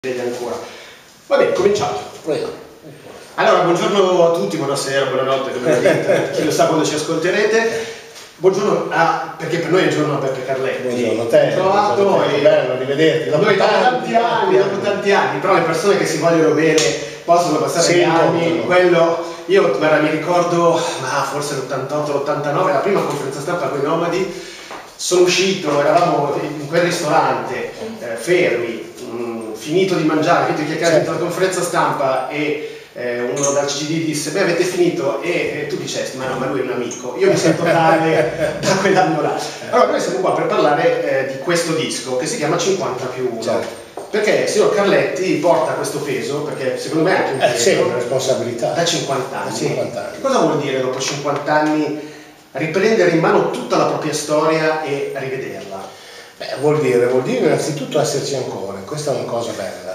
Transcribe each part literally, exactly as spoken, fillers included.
Vede ancora. Va bene, cominciamo. Allora, buongiorno a tutti, buonasera, buonanotte, come dite, chi lo sa quando ci ascolterete. Buongiorno a, perché per noi è il giorno a Beppe Carletti. Buongiorno a te, trovato buongiorno a te, e bello rivederti. Dopo noi dopo tanti, tanti anni, dopo tanti anni, però le persone che si vogliono bene possono passare sì, gli anni, incontrano. quello, io guarda, mi ricordo, ma forse l'ottantotto, l'ottantanove, la prima conferenza stampa con i Nomadi, sono uscito, eravamo in quel ristorante, eh, fermi, mh, finito di mangiare, finito di chiacchierare certo. dentro la conferenza stampa e eh, uno dal C G D disse, beh avete finito? E, e tu dicesti, ma no, ma lui è un amico, io mi sento tale da quell'anno là. Allora noi siamo qua per parlare eh, di questo disco che si chiama cinquanta più uno. Certo. Perché il signor Carletti porta questo peso, perché secondo me è anche un peso, Eh, sì, una responsabilità. da cinquanta anni. Da cinquanta anni. Che cosa vuol dire dopo cinquanta anni riprendere in mano tutta la propria storia e rivederla? Beh, vuol dire, vuol dire innanzitutto esserci ancora, questa è una cosa bella.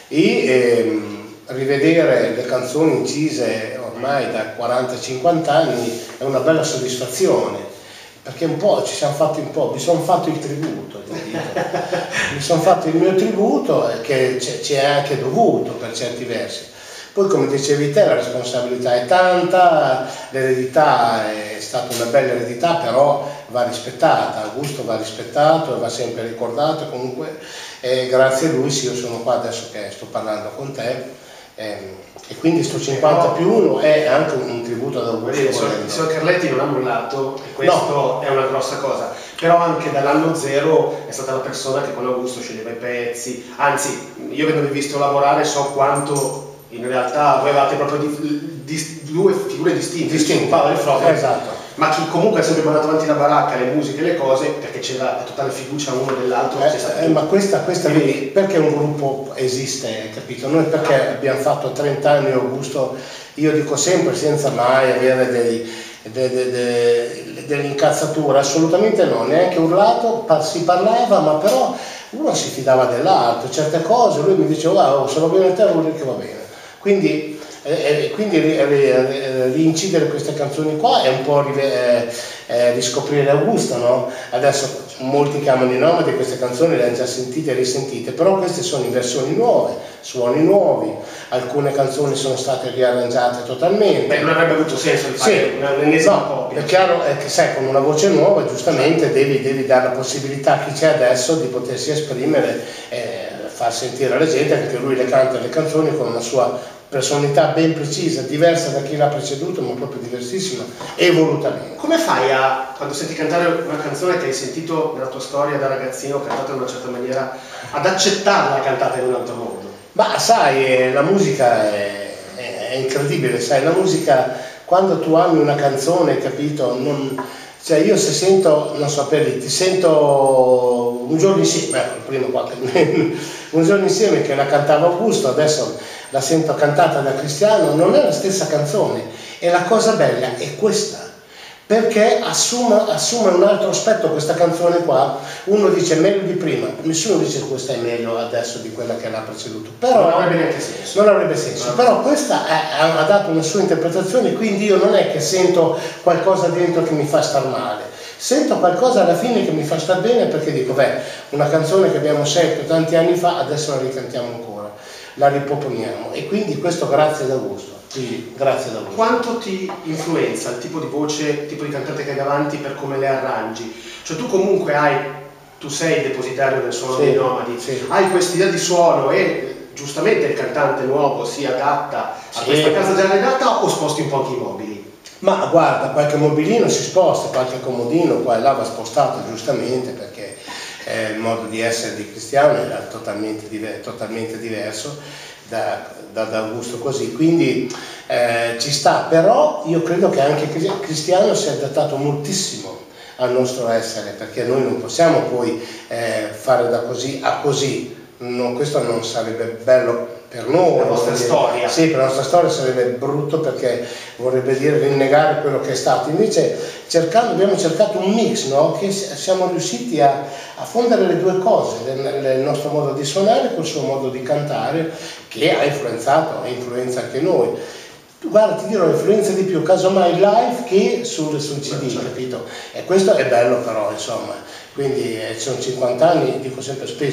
E ehm, rivedere le canzoni incise ormai da quaranta cinquanta anni è una bella soddisfazione, perché un po' ci siamo fatti un po', mi sono fatto il tributo, ti dico. mi sono fatto il mio tributo che ci è anche dovuto per certi versi. Poi, come dicevi te, la responsabilità è tanta, l'eredità è stata una bella eredità, però va rispettata, Augusto va rispettato e va sempre ricordato, comunque eh, grazie a lui sì, io sono qua adesso che sto parlando con te, eh, e quindi sto cinquanta più uno è anche un tributo ad Augusto. Il signor Carletti non ha mollato e questo no. È una grossa cosa, però anche dall'anno zero è stata la persona che con Augusto sceglieva i pezzi, anzi io avendovi visto lavorare so quanto in realtà voi avevate proprio di, di, due figure distinte, distinte. Paolo e Frodo, esatto. Ma chi comunque ha sempre mandato avanti la baracca, le musiche, le cose, perché c'era la totale fiducia uno dell'altro. Eh, eh, ma questa, questa vedi, perché un gruppo esiste, capito? Noi perché abbiamo fatto trenta anni Augusto, io dico sempre senza mai avere dei, de, de, de, dell'incazzatura, assolutamente no, neanche urlato, si parlava, ma però uno si fidava dell'altro, certe cose, lui mi diceva, oh, se va bene a te vuol dire che va bene. Quindi, eh, quindi rincidere queste canzoni qua è un po' eh, eh, riscoprire Augusto, no? Adesso molti chiamano i Nomadi, queste canzoni le hanno già sentite e risentite, però queste sono in versioni nuove, suoni nuovi, alcune canzoni sono state riarrangiate totalmente. Beh, non avrebbe avuto senso di fare un'ennesima copia. È chiaro è che sai, con una voce nuova giustamente devi, devi dare la possibilità a chi c'è adesso di potersi esprimere, eh, far sentire alla gente che lui le canta le canzoni con una sua personalità ben precisa, diversa da chi l'ha preceduto, ma proprio diversissima e volutamente. Come fai a, quando senti cantare una canzone che hai sentito nella tua storia da ragazzino, cantata in una certa maniera, ad accettarla cantata in un altro modo? Ma sai, la musica è, è, è incredibile, sai, la musica, quando tu ami una canzone, capito, non, cioè io se sento, non so per dire, ti sento un giorno insieme, beh, prima qualche, un giorno insieme che la cantava Augusto, adesso la sento cantata da Cristiano, non è la stessa canzone, e la cosa bella è questa, perché assume, assume un altro aspetto questa canzone qua. Uno dice meglio di prima, nessuno dice che questa è meglio adesso di quella che l'ha preceduto, però non avrebbe neanche senso, non avrebbe senso. No. Però questa è, ha dato una sua interpretazione, quindi io non è che sento qualcosa dentro che mi fa star male, sento qualcosa alla fine che mi fa star bene, perché dico, beh, una canzone che abbiamo scelto tanti anni fa, adesso la ricantiamo ancora, la riproponiamo, e quindi questo grazie ad Augusto. Quindi, grazie ad Augusto. Quanto ti influenza il tipo di voce, il tipo di cantante che hai davanti per come le arrangi? Cioè tu comunque hai, tu sei il depositario del suono, sì, dei Nomadi, sì, hai quest'idea di suono e giustamente il cantante nuovo si adatta a sì, questa casa già arredata, o sposti un po' anche i mobili? Ma guarda, qualche mobilino si sposta, qualche comodino qua e là va spostato giustamente, perché eh, il modo di essere di Cristiano era totalmente, diver totalmente diverso da, da, da Augusto così, quindi eh, ci sta, però io credo che anche Cristiano si è adattato moltissimo al nostro essere, perché noi non possiamo poi eh, fare da così a così, non, questo non sarebbe bello per noi, la nostra storia. Sì, per la nostra storia sarebbe brutto, perché vorrebbe dire rinnegare quello che è stato. Invece cercando, abbiamo cercato un mix, no? Che siamo riusciti a, a fondere le due cose, il nostro modo di suonare col suo modo di cantare, che ha influenzato, ha influenza anche noi. Guarda, ti dirò, influenza di più casomai live che sul, sul C D, capito? E questo è bello però, insomma, quindi eh, sono cinquanta anni, dico sempre, spesi bene.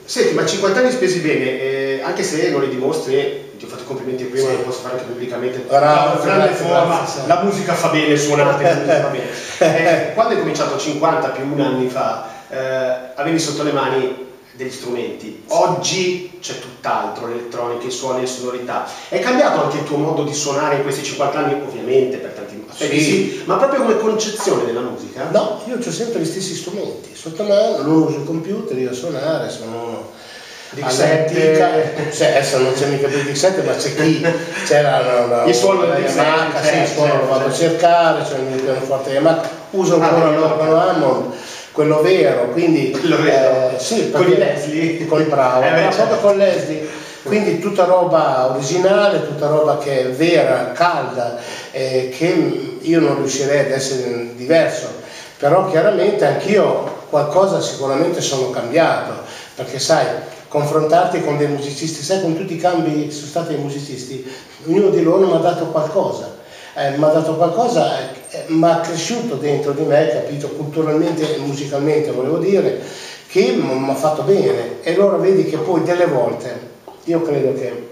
Senti, ma cinquanta anni spesi bene, eh, anche se non li dimostri, ti ho fatto i complimenti prima, sì. Lo posso fare anche pubblicamente, bravo, grande grazie, forma, grazie, sì. La musica fa bene, suonate, la musica fa bene. Eh, quando hai cominciato cinquanta più un anni fa, eh, avevi sotto le mani degli strumenti, oggi c'è tutt'altro, l'elettronica, i suoni, le sonorità. È cambiato anche il tuo modo di suonare in questi cinquanta anni, ovviamente per tanti aspetti, sì. Sì, ma proprio come concezione della musica? No, io ho sempre gli stessi strumenti sotto mano, non uso il computer, io a suonare, sono uno D X sette, cioè, adesso non c'è mica più il D X sette, ma c'è chi c'era una, una, il suono del D X sette, Yamaha, sì, il suono lo vado a cercare, c'è il mio pianoforte Yamaha, uso ancora l'organo Hammond, quello vero, quindi quello vero. Eh, sì, con il Leslie, con il bravo, eh beh, certo. Proprio con Leslie, quindi tutta roba originale, tutta roba che è vera, calda, eh, che io non riuscirei ad essere diverso, però chiaramente anch'io qualcosa sicuramente sono cambiato, perché sai, confrontarti con dei musicisti, sai, con tutti i cambi sono stati i musicisti, ognuno di loro mi ha dato qualcosa. Eh, mi ha dato qualcosa, eh, mi ha cresciuto dentro di me, capito, culturalmente e musicalmente volevo dire, che mi ha fatto bene. E allora vedi che poi delle volte, io credo che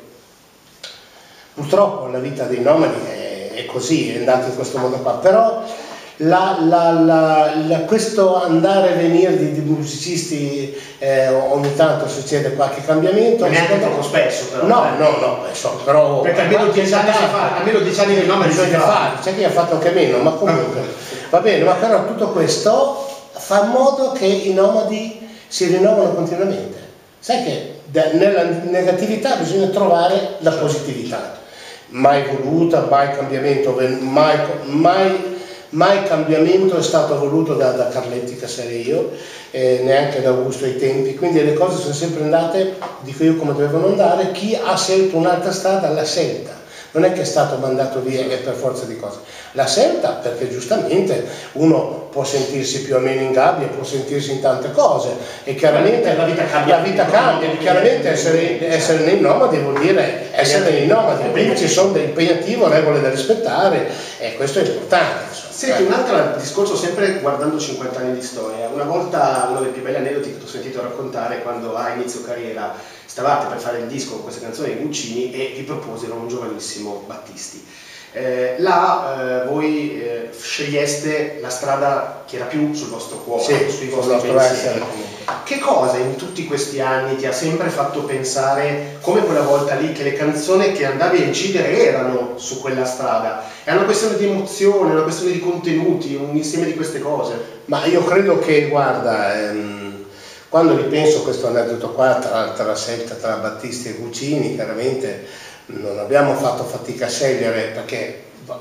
purtroppo la vita dei nomadi è, è così, è andata in questo modo qua, però la, la, la, la, questo andare e venire di, di musicisti, eh, ogni tanto succede qualche cambiamento. Ma neanche troppo spesso però. No, eh. no, no, so, però perché almeno dieci anni si fa, almeno dieci anni di nomadi bisogna fare, c'è chi ha fatto anche meno, ma comunque va bene, ma però tutto questo fa in modo che i nomadi si rinnovano continuamente. Sai che nella negatività bisogna trovare la positività, mai voluta, mai cambiamento, mai, mai mai cambiamento è stato voluto da, da Carletti, che sarei io, eh, neanche da Augusto ai tempi, quindi le cose sono sempre andate, dico io, come dovevano andare. Chi ha scelto un'altra strada l'ha scelta, non è che è stato mandato via e per forza di cose, l'ha scelta perché giustamente uno può sentirsi più o meno in gabbia, può sentirsi in tante cose e chiaramente la vita cambia, la vita cambia. Chiaramente essere, essere nei nomadi vuol dire essere nei nomadi, quindi ci sono dei impegnativi, regole da rispettare e questo è importante. Senti, un altro discorso, sempre guardando cinquanta anni di storia. Una volta, uno dei più belli aneddoti che ti ho sentito raccontare, quando a inizio carriera stavate per fare il disco con queste canzoni di Guccini e vi proposero un giovanissimo Battisti. Eh, là eh, voi eh, sceglieste la strada che era più sul vostro cuore, sì, sui vostri pensieri. Che cosa in tutti questi anni ti ha sempre fatto pensare, come quella volta lì, che le canzoni che andavi a incidere erano su quella strada? È una questione di emozione, una questione di contenuti, un insieme di queste cose? Ma io credo che, guarda, ehm, quando ripenso a questo aneddoto qua, tra, tra la scelta tra Battisti e Guccini, chiaramente non abbiamo fatto fatica a scegliere, perché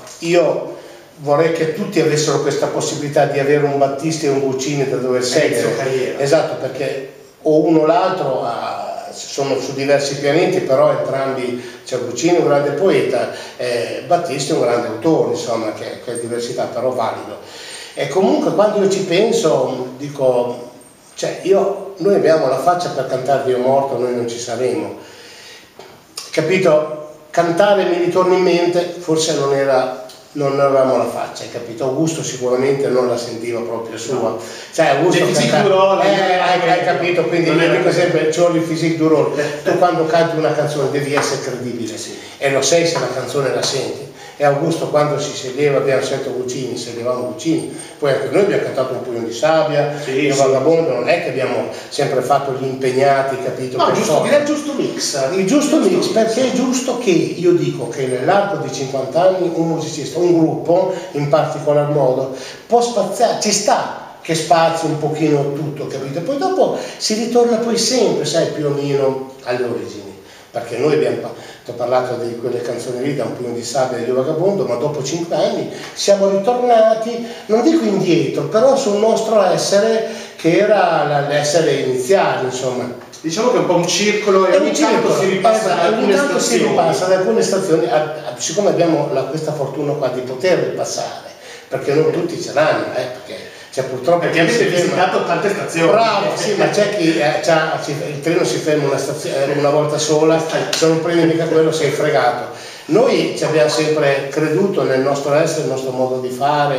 io vorrei che tutti avessero questa possibilità di avere un Battisti e un Guccini da dover scegliere. Esatto, perché o uno o l'altro sono su diversi pianeti, però entrambi, cioè Guccini è un grande poeta, eh, Battisti è un grande autore, insomma, che, che è diversità, però valido. E comunque quando io ci penso, dico, cioè io, noi abbiamo la faccia per cantare Dio morto, noi non ci saremo. Capito? Cantare mi ritorna in mente, forse non era, non avevamo la faccia, capito? Augusto sicuramente non la sentiva proprio sua. Cioè Augusto cantava, eh, hai, hai capito, quindi io dico sempre, c'ho il physique du rôle. Tu quando canti una canzone devi essere credibile, sì. E lo sei se la canzone la senti. E Augusto quando si sedeva, abbiamo scelto Guccini, sedevamo Guccini, poi anche noi abbiamo cantato Un pugno di sabbia, sì, il Vagabondo, sì. Non è che abbiamo sempre fatto gli impegnati, capito? No, giusto, direi il giusto mix. Il giusto mix, perché è giusto che, io dico che nell'arco di cinquanta anni un musicista, un gruppo in particolar modo, può spaziare, ci sta che spazi un pochino tutto, capito? Poi dopo si ritorna poi sempre, sai, più o meno alle origini. Perché noi abbiamo ti ho parlato di quelle canzoni lì, da Un pugno di sabbia e Io Vagabondo, ma dopo cinque anni siamo ritornati, non dico indietro, però sul nostro essere che era l'essere iniziale, insomma. Diciamo che è un po' un circolo e ogni tanto si ripassa da alcune stazioni. si ripassa da alcune stazioni, siccome abbiamo la, questa fortuna qua di poter ripassare, perché non tutti ce l'hanno, eh, perché cioè, purtroppo perché avete visitato tante stazioni. Bravo, sì, ma c'è chi eh, il treno si ferma una, stazione, una volta sola, se non prendi mica quello sei fregato. Noi ci abbiamo sempre creduto nel nostro essere, nel nostro modo di fare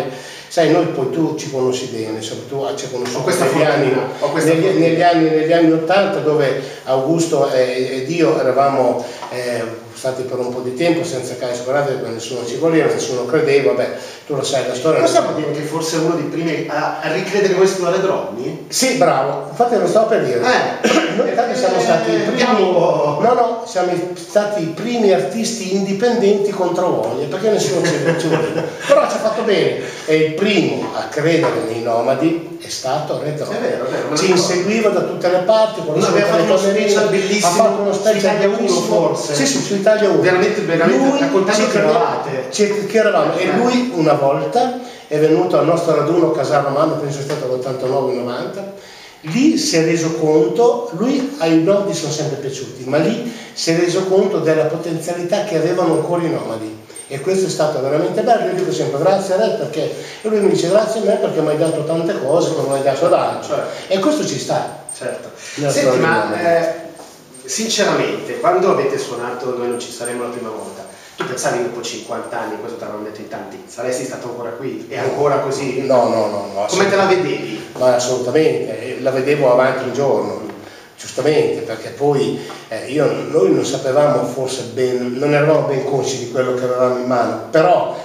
sai, noi poi tu ci conosci bene, soprattutto ci hai conosciuto negli anni, negli, negli anni negli anni ottanta, dove Augusto e, ed io eravamo eh, stati per un po' di tempo senza casa scolastica, nessuno ci voleva, nessuno credeva, vabbè, tu lo sai la storia. Possiamo dire che forse uno dei primi a, a ricredere in questo Red Romney? Sì, bravo, infatti lo stavo per dire. Eh, Noi infatti siamo stati i primi, no, no, siamo stati i primi artisti indipendenti contro voglia, perché nessuno ci, ci voleva. Però ci ha fatto bene, e il primo a credere nei nomadi è stato Red Romney. È vero, è vero, ci inseguiva da tutte le parti, non aveva fatto uno special bellissimo, ha fatto uno special bellissimo, forse. Sì, sì, su Italia uno. Veramente, veramente lui raccontando che eravate. Che eravamo. E lui una volta è venuto al nostro raduno Casal Romano, penso sia stato l'ottantanove novanta, lì si è reso conto, lui ai nomadi sono sempre piaciuti, ma lì si è reso conto della potenzialità che avevano ancora i nomadi. E questo è stato veramente bello. Io dico sempre grazie a Red, perché e lui mi dice grazie a me perché mi hai dato tante cose che non hai dato ad altri, certo. E questo ci sta. Certo. Senti, ma eh, sinceramente, quando avete suonato Noi non ci saremo la prima volta, tu pensavi dopo cinquanta anni, questo ti avevano detto in tanti, saresti stato ancora qui e ancora così? No, no, no, no. Come te la vedevi? Ma assolutamente, la vedevo avanti un giorno, giustamente, perché poi eh, io, noi non sapevamo forse ben, non eravamo ben consci di quello che avevamo in mano, però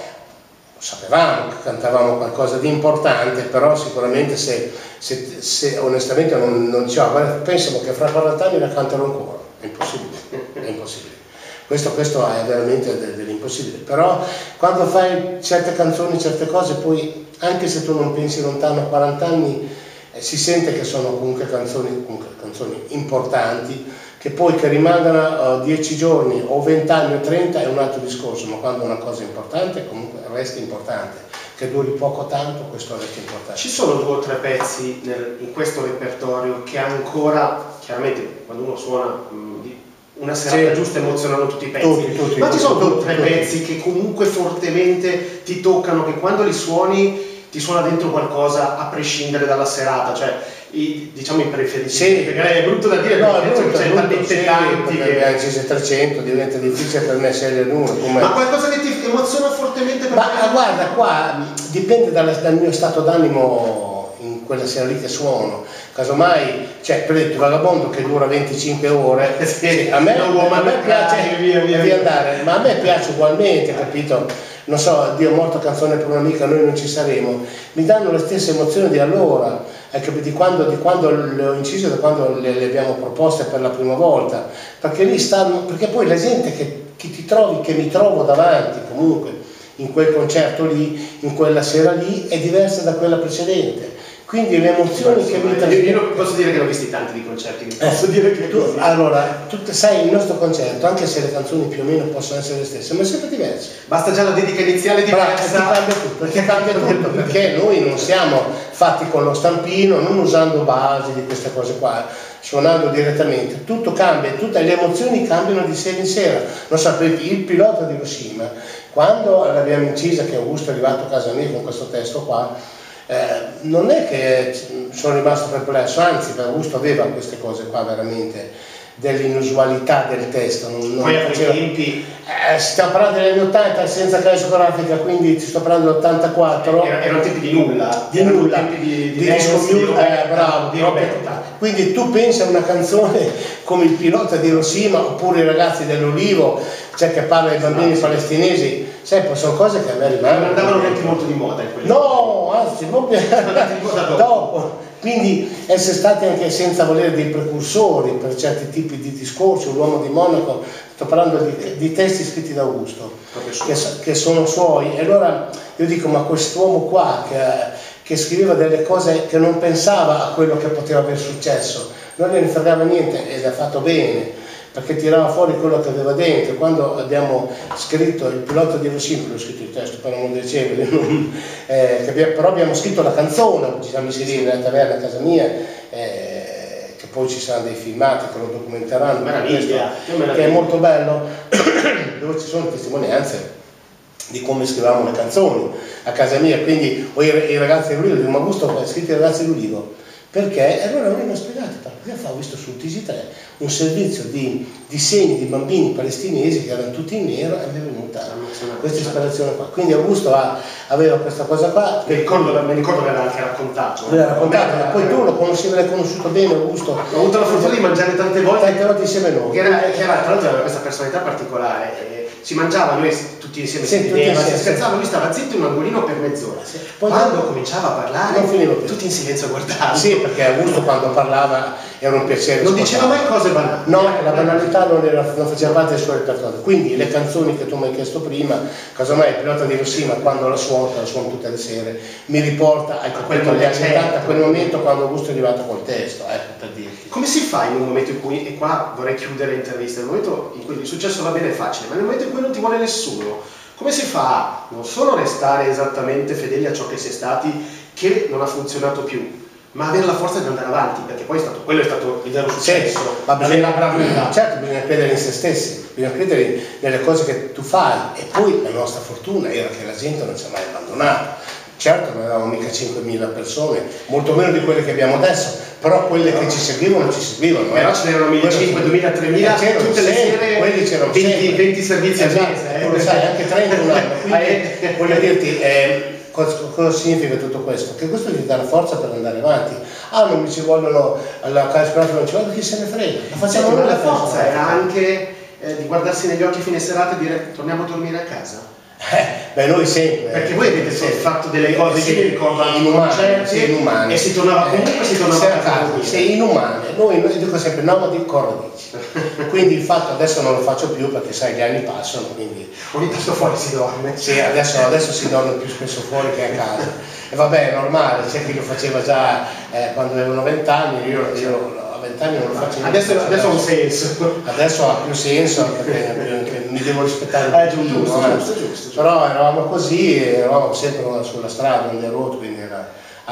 sapevamo che cantavamo qualcosa di importante, però sicuramente se, se, se onestamente non, non dicevamo, guarda, pensavo che fra quaranta anni la canterò ancora, è impossibile, è impossibile. Questo, questo è veramente dell'impossibile, però quando fai certe canzoni, certe cose, poi anche se tu non pensi lontano a quaranta anni, eh, si sente che sono comunque canzoni, comunque canzoni importanti, che poi che rimangano dieci uh, giorni o venti anni o trenta è un altro discorso, ma quando una cosa è importante comunque resta importante, che duri poco o tanto, questo resta importante. Ci sono due o tre pezzi nel, in questo repertorio che ancora, chiaramente quando uno suona mh, una serata sì. giusta emozionano tutti i pezzi, tutti, tutti, ma ci sono due o tre tutti. pezzi che comunque fortemente ti toccano, che quando li suoni ti suona dentro qualcosa a prescindere dalla serata, cioè i, diciamo i preferiti, sì. perché è brutto da dire, no, perché brutto, c'è brutto, talmente sì, tanti che abbiamo inciso trecento, diventa difficile per me scegliere uno. Ma qualcosa che ti emoziona fortemente? Per ma me? Guarda, qua dipende dal, dal mio stato d'animo in quella sera lì che suono, casomai, cioè per il Vagabondo che dura venticinque ore, sì, a me, no, a me piace via, via, via. andare, ma a me piace ugualmente, capito? Non so, Dio è morto, canzone per un'amica, Noi non ci saremo, mi danno le stesse emozioni di allora, ecco, di quando, di quando le ho incise, da quando le, le abbiamo proposte per la prima volta, perché lì stanno, perché poi la gente che, che ti trovi, che mi trovo davanti comunque in quel concerto lì, in quella sera lì, è diversa da quella precedente. Quindi le emozioni che mi trasmettono. Io non posso dire che ho visti tanti di concerti, eh, posso dire che tu, allora, tu sai, il nostro concerto, anche se le canzoni più o meno possono essere le stesse, ma è sempre diverso. Basta già la dedica iniziale diversa. Ti cambia tutto, perché cambia tutto, perché noi non siamo fatti con lo stampino, non usando basi di queste cose qua, suonando direttamente, tutto cambia, tutte le emozioni cambiano di sera in sera. Non so, il pilota di Hiroshima, quando l'abbiamo incisa, che Augusto è arrivato a casa mia con questo testo qua, Eh, non è che sono rimasto perplesso, anzi per Augusto aveva queste cose qua veramente dell'inusualità del testo. Non, non Poi a quei tempi eh, stiamo parlando degli anni ottanta senza chiave discografica, quindi ti sto parlando dell'ottantaquattro. Era, erano tempi di nulla, di nulla, tempi di, di, di disco music, eh, bravo, di Roberto. Quindi tu pensi a una canzone come Il pilota di Hiroshima oppure I ragazzi dell'Ulivo, cioè che parla dei bambini sì, palestinesi, sai, sono cose che a me rimangono. Non andavano neanche molto di moda in quelli. No, anzi, proprio dopo. dopo. Quindi essere stati anche senza volere dei precursori per certi tipi di discorsi, L'uomo di Monaco, sto parlando di, di testi scritti da Augusto, che, che sono suoi, e allora io dico, ma quest'uomo qua che, che scriveva delle cose che non pensava a quello che poteva aver successo, non gliene fregava niente ed ha fatto bene, perché tirava fuori quello che aveva dentro. Quando abbiamo scritto Il pilota di Hiroshima, l'ho scritto il testo per non dicevole, eh, che abbiamo, però abbiamo scritto la canzone, ci siamo messi lì nella taverna a casa mia, eh, che poi ci saranno dei filmati che lo documenteranno, meraviglia, questo, che è molto bello, dove ci sono testimonianze di come scrivevamo le canzoni a casa mia, quindi o i, i ragazzi dell'Ulivo, dico, ma Augusto, hai scritto I ragazzi dell'Ulivo? perché allora noi non spiegati, perché ho visto sul T G tre un servizio di disegni di bambini palestinesi che erano tutti in nero e mi è venuta questa ispirazione qua. Quindi Augusto ha, aveva questa cosa qua. Mi ricordo, mi ricordo che l'aveva anche raccontato. L'aveva raccontato, ma poi tu lo conoscevi, l'hai conosciuto bene Augusto. Ho avuto la fortuna di mangiare tante volte. Tante volte insieme a noi. Che era, che era tra l'altro aveva questa personalità particolare. Eh, si mangiava, noi tutti insieme sì, si vedeva, si sì, scherzava, lui stava zitto in un angolino per mezz'ora. Sì. Poi quando dopo, cominciava a parlare, non finiva più. tutti in silenzio a guardare. Sì, perché Augusto quando parlava era un piacere. Non diceva mai cose banali. No, la banalità non, era, non faceva parte del suo repertorio. Quindi le canzoni che tu mi hai chiesto prima, casomai il pilota di Hiroshima, quando la suona, la suona tutte le sere, mi riporta a quel, anni ottanta, a quel momento quando Augusto è arrivato col testo, ecco, per dirti. Come si fa in un momento in cui, e qua vorrei chiudere l'intervista, nel momento in cui il successo va bene è facile, ma nel momento in cui non ti vuole nessuno, come si fa a non solo restare esattamente fedeli a ciò che si è stati, che non ha funzionato più, ma avere la forza di andare avanti, perché poi è stato, quello è stato il vero successo, sì, ma bisogna, la bravura. Certo, bisogna credere in se stessi, bisogna credere nelle cose che tu fai, e poi la nostra fortuna era che la gente non ci ha mai abbandonato. Certo, non avevamo mica cinquemila persone, molto meno di quelle che abbiamo adesso, però quelle no. che ci seguivano ci seguivano. Però ce n'erano millecinquecento, duemila, tremila, eh, tutte le sere, quelli c'erano venti, venti servizi esatto, al mese. Eh. Tu lo sai, anche trenta un anno. Quindi voglio dirti, eh, cosa, cosa significa tutto questo? Che questo ti dà la forza per andare avanti. Ah, non mi ci vogliono, alla calcioperato non ci vogliono, chi se ne frega. La facciamo sì, noi la forza era anche eh, di guardarsi negli occhi a fine serata e dire torniamo a dormire a casa. Eh, beh, noi sempre. Perché voi avete sempre fatto delle cose sì, che mi ricordano inumane, sì, inumane. E si tornava comunque, eh, si tornava a casa. Sei inumane. Noi, noi dico sempre nomadi corrodici. Quindi il fatto adesso non lo faccio più perché sai gli anni passano, quindi. Ogni tanto fuori si dorme. Sì, adesso, adesso si dorme più spesso fuori che a casa. E vabbè, è normale, c'è chi lo faceva già eh, quando avevano vent'anni, io, io vent'anni non lo facevo. Adesso, adesso ha un senso. Adesso ha più senso perché mi devo rispettare. Eh, giusto, giusto, no? giusto, giusto. Però eravamo così, eravamo sempre sulla strada, on the road, quindi erano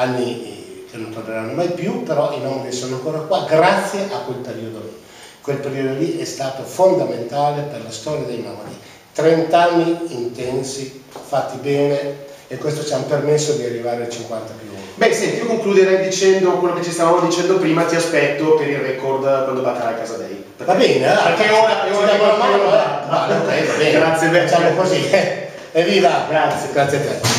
anni che non torneranno mai più, però i nomadi sono ancora qua grazie a quel periodo lì. Quel periodo lì è stato fondamentale per la storia dei nomadi. trent'anni intensi, fatti bene, e questo ci ha permesso di arrivare al cinquanta più uno. Beh, senti, io concluderei dicendo quello che ci stavamo dicendo prima, ti aspetto per il record quando batterai Casadei. Va bene, eh? Perché ora è ora di una mano, eh? Vale, ok, va bene. Grazie, facciamo così. Evviva! Grazie. Grazie a te.